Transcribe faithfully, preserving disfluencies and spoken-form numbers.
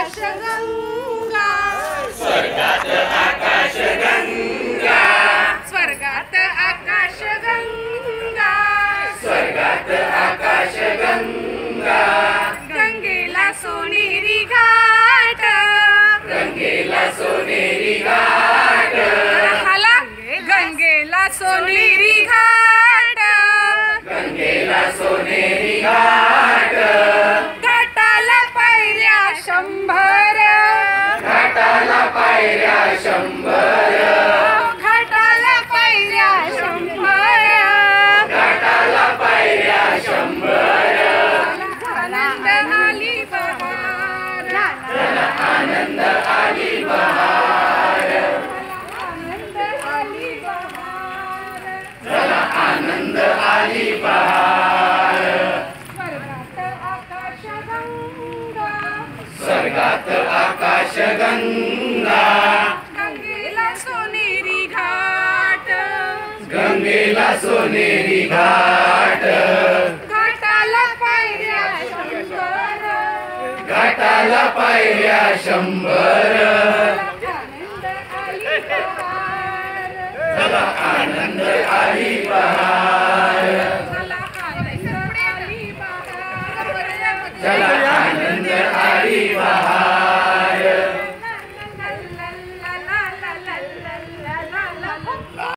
आकाशगंगा स्वर्गात आकाशगंगा स्वर्गात आकाशगंगा स्वर्गात आकाशगंगा गंगेला सोनेरी घाट गंगेला सोनेरी घाट हाला गंगेला सोनेरी घाट गंगेला सोनेरी घाट घाटाला पायऱ्या शंभर घाटाला पायऱ्या शंभर घाटाला पायऱ्या शंभर घाटाला पायऱ्या शंभर आनंद आली बहार आनंद आली बहार आनंद आली बहार चला आनंद आली बहार स्वर्गात आकाशगंगा स्वर्गात आकाशगंगा गंगेला सोनेरी घाट गंगेला सोनेरी घाट घाटाला पायऱ्या शंभर घाटाला पायऱ्या शंभर आनंद आली बहार चला आनंद आली बहार चला आनंद आली बहार चला